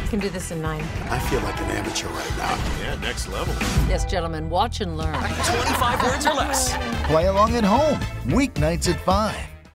can do this in 9. I feel like an amateur right now. Yeah, next level. Yes, gentlemen, watch and learn. 25 words or less. Play along at home. Weeknights at 5.